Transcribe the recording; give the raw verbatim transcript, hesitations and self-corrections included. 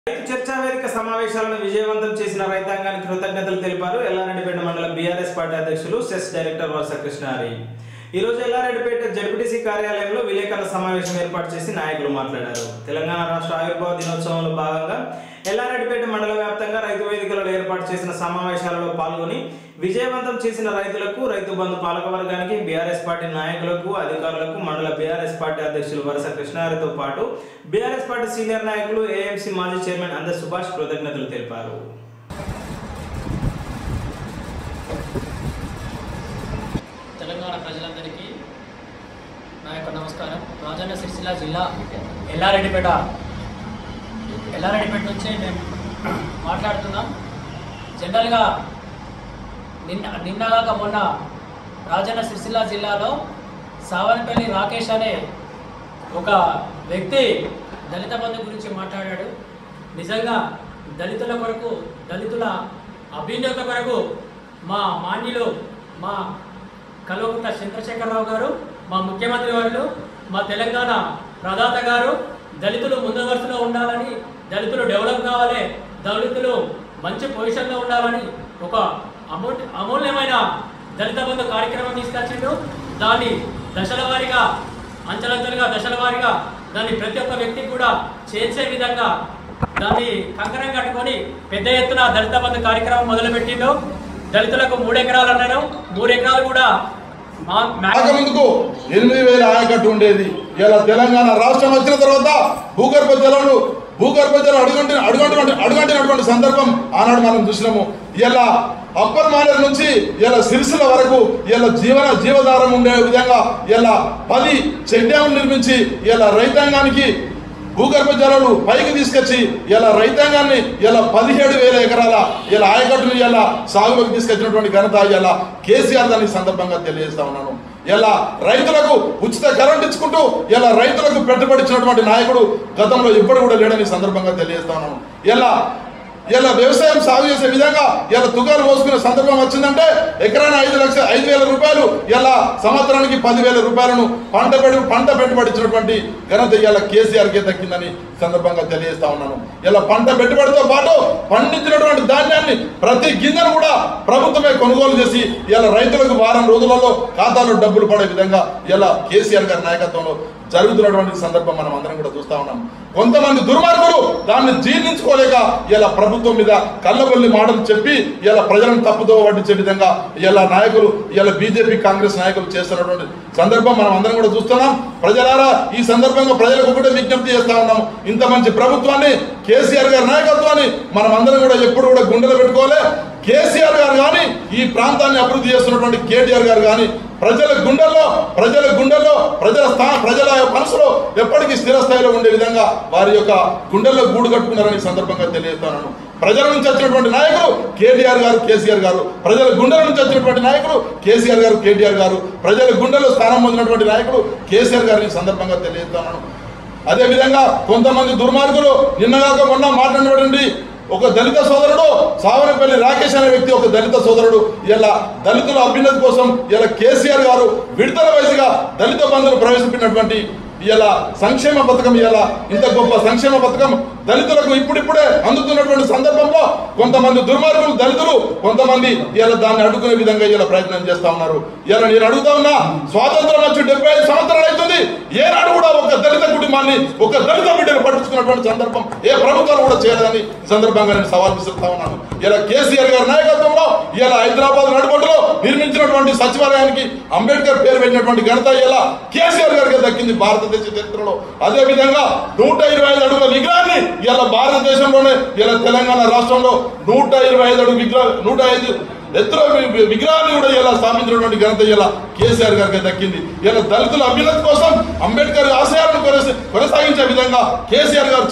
రైతు చర్చా వేదిక సమావేశాలను విజయవంతం చేసిన రైతాంగానికి కృతజ్ఞతలు తెలిపారు ఎల్లారెడ్డిపేట మండలం బీఆర్ఎస్ పార్టీ అధ్యక్షులు సెస్ డైరెక్టర్ వర్స కృష్ణారి। ఈ రోజు ఎల్లారెడ్డిపేట జడ్పీటీసీ కార్యాలయంలో విలేకరుల సమావేశం ఏర్పాటు చేసి నాయకులు మాట్లాడారు। తెలంగాణ రాష్ట్ర ఆవిర్భావ దినోత్సవంలో భాగంగా ఎల్లారెడ్డిపేట మండల వ్యాప్తంగా రైతు వేదికలలో ఏర్పాటు చేసిన సమావేశాలలో పాల్గొని విజయవంతం చేసిన రైతులకు, రైతు బంధు పాలకవర్గానికి, బీఆర్ఎస్ పార్టీ నాయకులకు, అధికారులకు మండల బీఆర్ఎస్ పార్టీ అధ్యక్షులు వర్స కృష్ణారితో పాటు బీఆర్ఎస్ పార్టీ సీనియర్ నాయకులు, ఏఎంసీ మాజీ చైర్మన్ అంద సుభాష్ కృతజ్ఞతలు తెలిపారు। తెలంగాణ ప్రజలందరికీ నా యొక్క నమస్కారం। రాజన్న సిరిసిల్ల జిల్లా ఎల్లారెడ్డిపేట ఎల్లారెడ్డిపేట నుంచి మేము మాట్లాడుతున్నాం। జనరల్గా నిన్న నిన్నగాక మొన్న రాజన్న సిరిసిల్ల జిల్లాలో సావనపల్లి రాకేష్ అనే ఒక వ్యక్తి దళిత బంధు గురించి మాట్లాడాడు। నిజంగా దళితుల కొరకు, దళితుల అభ్యున్నత కొరకు మా మాన్యులు, మా కల్వకుంట్ల చంద్రశేఖరరావు గారు, మా ముఖ్యమంత్రి వారు, మా తెలంగాణ ప్రదాత గారు దళితులు ముందు వరుసలో ఉండాలని, దళితులు డెవలప్ కావాలి, దళితులు మంచి పొజిషన్లో ఉండాలని ఒక అమూ అమూల్యమైన దళిత బంధు కార్యక్రమం తీసుకొచ్చిండు। దాన్ని దశల వారీగా, అంచెలంచెలుగా దశల వారీగా దాన్ని ప్రతి ఒక్క వ్యక్తికి కూడా చేర్చే విధంగా దాన్ని కంకణం కట్టుకొని పెద్ద ఎత్తున దళిత బంధు కార్యక్రమం మొదలుపెట్టిండు। దళితులకు మూడు ఎకరాలు అన్నారు, మూడు ఎకరాలు కూడా ముందుకు ఎనిమిది వేల ఆయకట్టు ఉండేది। ఇలా తెలంగాణ రాష్ట్రం వచ్చిన తర్వాత భూగర్భ జలాలు భూగర్భ జలం అడుగంటి అడుగంటి అడుగంటినటువంటి సందర్భం ఆనాడు మనం చూసినాము। ఇలా అప్పర్ మానేరు నుంచి ఇలా సిరిసిల్ల వరకు ఇలా జీవన జీవధారం ఉండే విధంగా ఇలా పది చెక్ డ్యాములు నిర్మించి ఇలా రైతాంగానికి భూగర్భ జలాలు పైకి తీసుకొచ్చి ఇలా రైతాంగాన్ని ఇలా పదిహేడు వేల ఎకరాల ఇలా ఆయకట్టును ఇలా సాగులోకి తీసుకొచ్చినటువంటి ఘనత ఇలా కేసీఆర్ దాని సందర్భంగా తెలియజేస్తా ఉన్నాను। ఇలా రైతులకు ఉచిత కరెంట్ ఇచ్చుకుంటూ ఇలా రైతులకు పెట్టుబడి ఇచ్చినటువంటి నాయకుడు గతంలో ఎప్పుడు కూడా లేడని సందర్భంగా తెలియజేస్తా ఉన్నాను। ఇలా ఇలా వ్యవసాయం సాగు చేసే విధంగా ఇలా తుగాలు మోసుకునే సందర్భం వచ్చిందంటే ఎకరాన ఐదు లక్షల ఐదు వేల రూపాయలు ఇలా సంవత్సరానికి పదివేల రూపాయలను పంట పెడు పంట పెట్టుబడి ఇచ్చినటువంటి ఘనత ఇలా కేసీఆర్కే దక్కిందని సందర్భంగా తెలియజేస్తా ఉన్నాను। ఇలా పంట పెట్టుబడితో పాటు పండించినటువంటి ధాన్యాన్ని ప్రతి గింజను కూడా ప్రభుత్వమే కొనుగోలు చేసి ఇలా రైతులకు వారం రోజులలో ఖాతాలో డబ్బులు పడే విధంగా ఇలా కేసీఆర్ గారి నాయకత్వంలో జరుగుతున్నటువంటి సందర్భం మనం అందరం కూడా చూస్తా ఉన్నాం। కొంతమంది దుర్మార్గులు దాన్ని జీర్ణించుకోలేక ఇలా ప్రభుత్వం మీద కళ్ళబొల్లి మాటలు చెప్పి ఇలా ప్రజలను తప్పుదో పట్టించే విధంగా ఇలా నాయకులు ఇలా బీజేపీ కాంగ్రెస్ నాయకులు చేస్తున్నటువంటి సందర్భం మనం అందరం కూడా చూస్తున్నాం। ప్రజలారా ఈ సందర్భంగా ప్రజలకు ఒకటే విజ్ఞప్తి చేస్తా ఉన్నాం, ఇంత మంచి ప్రభుత్వాన్ని కేసీఆర్ గారి నాయకత్వాన్ని మనం అందరం కూడా ఎప్పుడు కూడా గుండెలు పెట్టుకోవాలి। కేసీఆర్ గారు కానీ ఈ ప్రాంతాన్ని అభివృద్ధి చేస్తున్నటువంటి కేటీఆర్ గారు కానీ ప్రజల గుండెల్లో ప్రజల గుండెల్లో ప్రజల స్థా ప్రజల మనసులో ఎప్పటికీ స్థిర స్థాయిలో ఉండే విధంగా వారి యొక్క గుండెల్లో గూడు కట్టుకున్నారని సందర్భంగా తెలియజేస్తున్నాను। ప్రజల నుంచి వచ్చినటువంటి నాయకులు కేటీఆర్ గారు, కేసీఆర్ గారు, ప్రజల గుండెల నుంచి వచ్చినటువంటి నాయకులు కేసీఆర్ గారు, కేటీఆర్ గారు, ప్రజల గుండెల్లో స్థానం పొందినటువంటి నాయకులు కేసీఆర్ గారిని సందర్భంగా తెలియజేస్తున్నాను। అదేవిధంగా కొంతమంది దుర్మార్గులు నిన్నగాక మొన్న మాట్లాడినటువంటి ఒక దళిత సోదరుడు సావనపల్లి రాకేష్ అనే వ్యక్తి, ఒక దళిత సోదరుడు ఇలా దళితుల అభ్యున్నతి కోసం ఇలా కేసీఆర్ గారు విడతల వయసుగా దళిత బంధువులు ప్రవేశపెట్టినటువంటి ఇలా సంక్షేమ పథకం, ఇలా ఇంత గొప్ప సంక్షేమ పథకం దళితులకు ఇప్పుడిప్పుడే అందుతున్నటువంటి సందర్భంలో కొంతమంది దుర్మార్గులు దళితులు కొంతమంది ఇలా దాన్ని అడ్డుకునే విధంగా ఇలా ప్రయత్నం చేస్తా ఉన్నారు। ఇలా నేను అడుగుతా ఉన్నా, స్వాతంత్రం వచ్చి డెబ్బై ఐదు సంవత్సరాలు అవుతుంది, ఏనాడు కూడా ఒక దళిత కుటుంబాన్ని ఒక దళిత బిడ్డను పట్టించుకున్నటువంటి సందర్భం ఏ ప్రభుత్వాలు కూడా చేయలేదని సందర్భంగా నేను సవాల్ విసురుతా ఉన్నాను। ఇలా కేసీఆర్ గారి నాయకత్వంలో ఇలా హైదరాబాద్ నడుబొట్టులో నిర్మించినటువంటి సచివాలయానికి అంబేద్కర్ పేరు పెట్టినటువంటి ఘనత ఇలా కేసీఆర్ గారికి దక్కింది భారతదేశ చరిత్రలో। అదే విధంగా నూట ఇరవై ఐదు అడుగుల విగ్రహాన్ని ఇలా భారతదేశంలోనే ఇలా తెలంగాణ రాష్ట్రంలో నూట ఇరవై ఐదు అడుగు విగ్రహ నూట ఐదు ఎత్తుల విగ్రహాన్ని కూడా ఇలా స్థాపించినటువంటి ఘనత ఇలా కేసీఆర్ గారికి దక్కింది। ఇలా దళితుల అభ్యున్నతి కోసం అంబేద్కర్ ఆశయాలను కొనసాగించే విధంగా కేసీఆర్ గారు